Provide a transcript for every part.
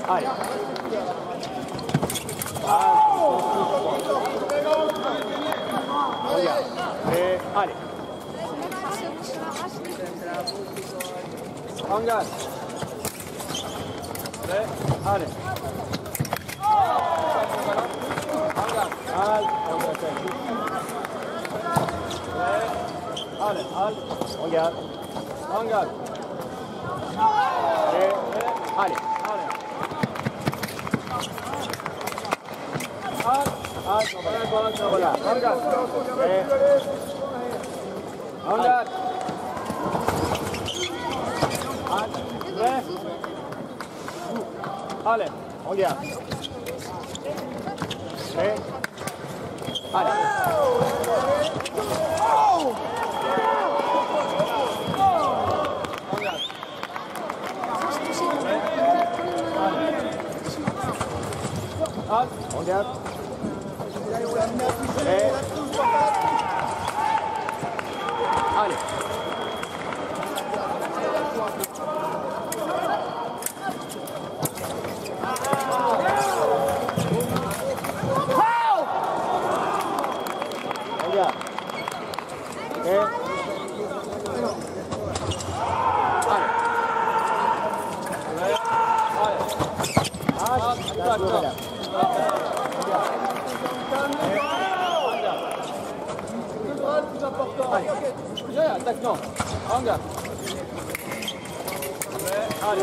Allez. Regarde. Et allez. Engage. Et allez. Engage. Allez. Allez. Regarde. Engage. Et allez. Voilà. Engage. Engage. Allez, regarde. Et allez. Regarde. Et allez. Allez, attaque, non. Regarde. Allez.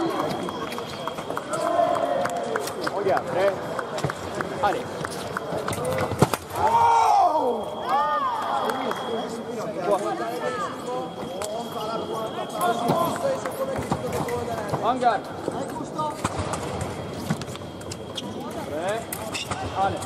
Regarde. Allez. Regarde. Allez.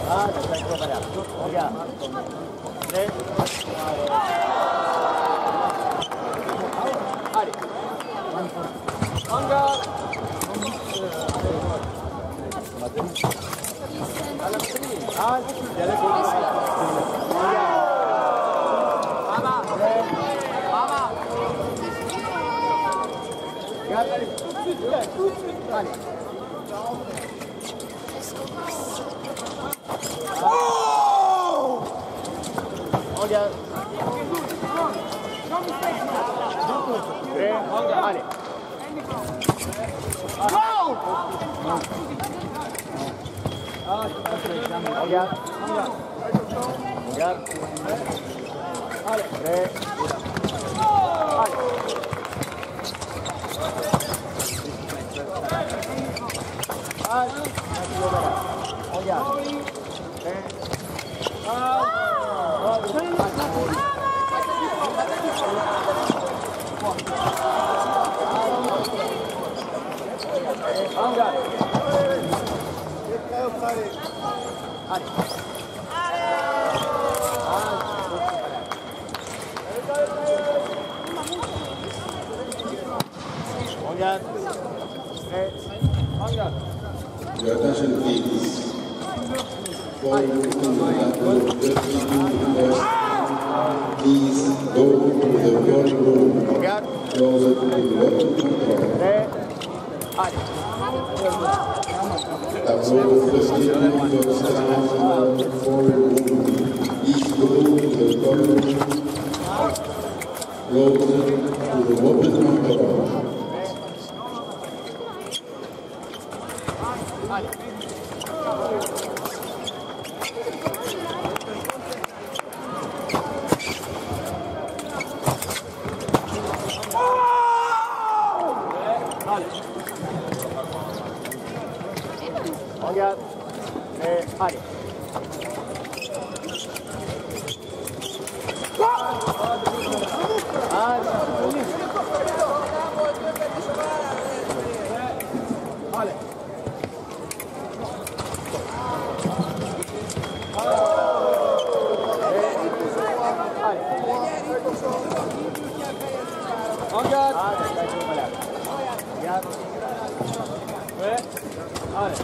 हो गया 3 allez Anga Regarde. Allez. Regarde. Regarde. Allez. Prêt. Allez. Allez. Regarde. Prêt. Anga. Your attention please. For please go to the front room. Closer to the weapon control. Approach the sleeping dogs down the forward room. Please go to the front room. Closer to the weapon control. Regarde. Allez. Allez. Regarde. Regarde. Ouais. Allez.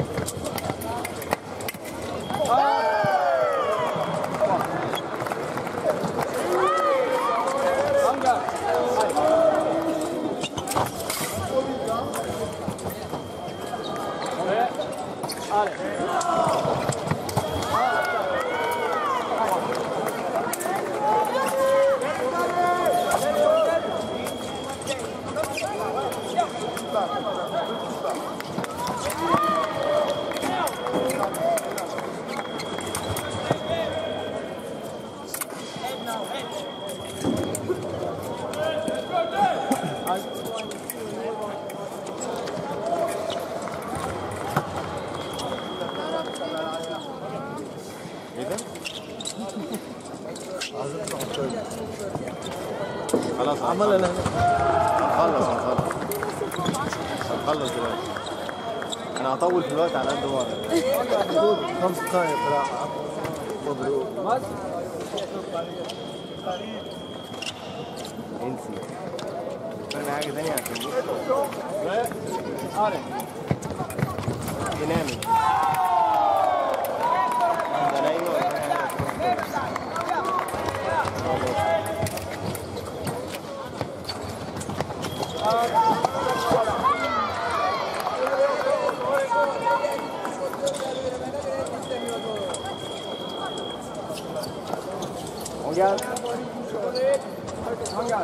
خلاص عملنا نخلص دلوقتي. انا هطول في الوقت على قد ما اقدر. 5 ثواني بصراحه. مبروك. انسي. انا حاجه ثانيه عشان تنامي. ده نايمه ولا Regarde. Regarde.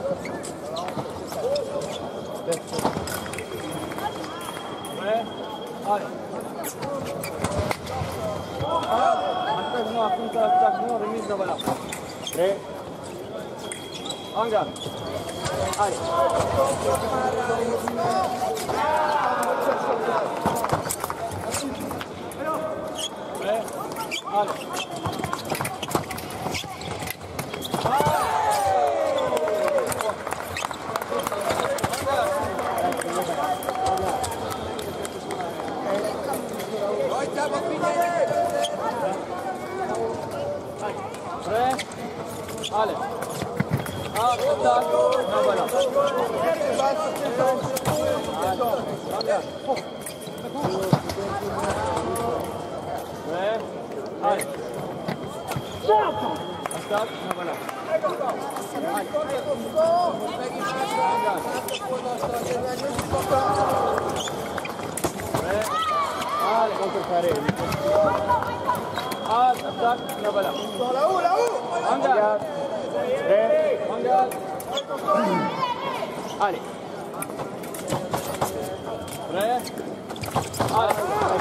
Ouais. Allez. Maintenant, remise de voilà. Prêt. Regarde. Allez. Ouais. Allez. Allez. Ah, contact. Non, voilà. Ouais. Allez. Contact. Non, voilà. Ouais. Allez. Contre-carré. Ah, contact. Non, voilà. Là-haut, là-haut. En garde. Prêt. En garde. Allez. Prêt. Allez.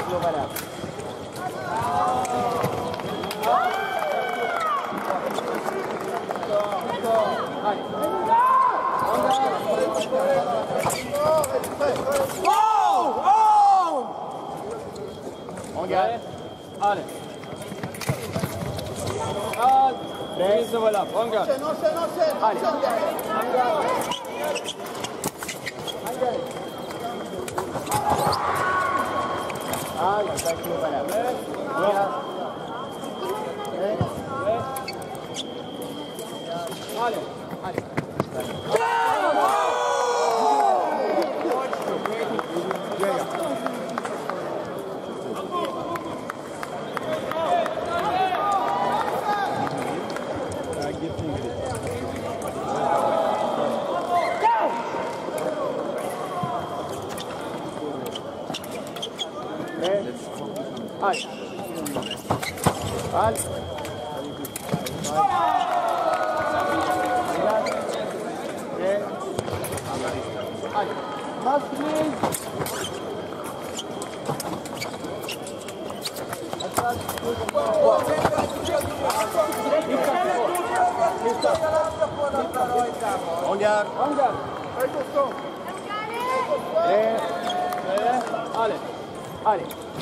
On garde. Allez. Ah, prise, voilà. On garde. Allez. Ah, il va être valable. Regarde. Allez. Allez. Allez. Allez. Allez. Passe, please. On garde. On garde. Allez. Allez.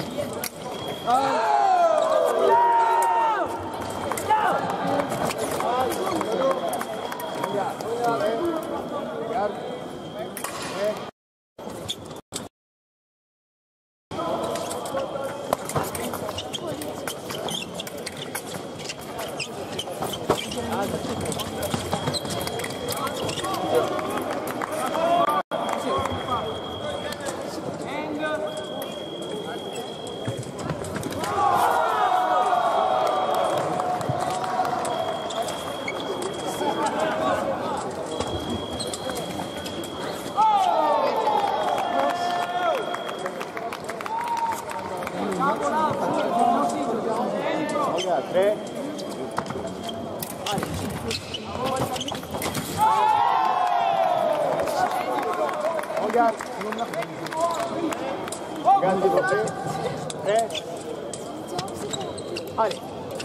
Regarde, prêt. Regarde. Regarde, développé. Prêt. Allez.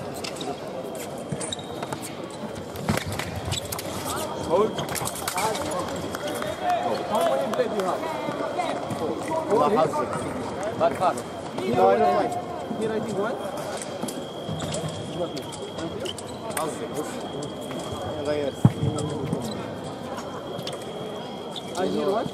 Hold. How many blades you have? But hard. No, I don't like. Here I think one. غير. I hear one.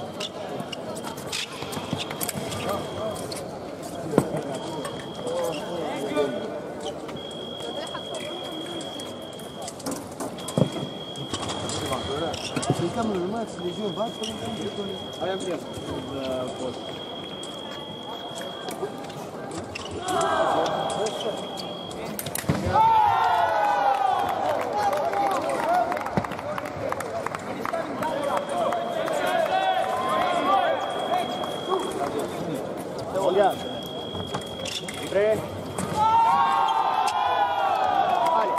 I am here. Regarde. Prêt. Allez.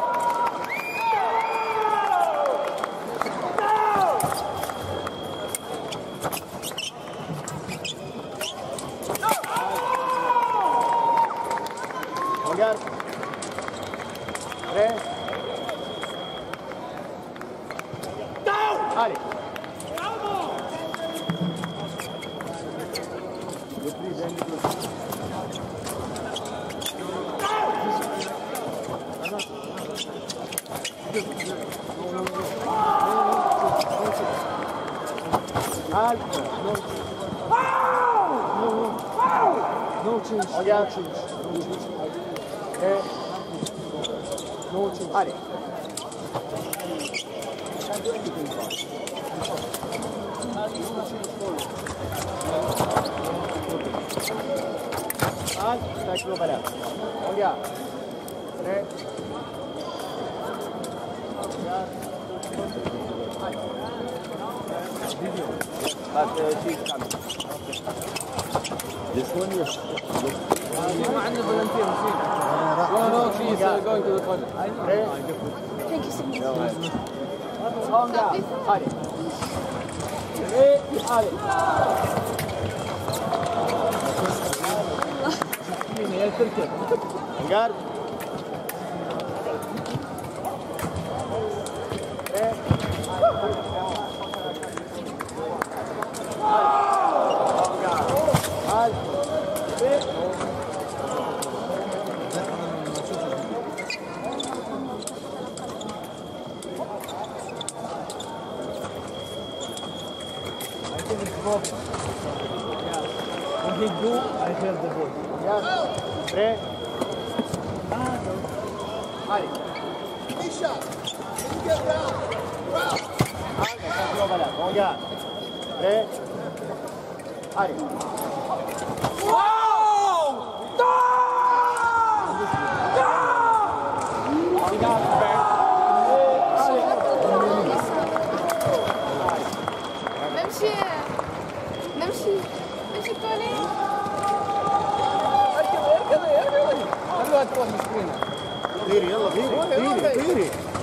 Regarde. Prêt. Allez. No change. Regarde. No change. Prêt. No change. Allez. Tackle over there. Oh yeah. Right. But she's coming. This one, yes. ما عندنا volunteer machine. No, she's going to the toilet. Thank you so much. Calm down. Ali. Ali. هي تركب. Hangar. When he do, I hear the voice. Yes. Three. Ali. Misha, can you get round? Round. Tackle over there. Oh yeah. Three. Ali. نمشي نمشي نمشي كوني. اركب خلوها تروح مسكينه. طيري يلا طيري طيري طيري.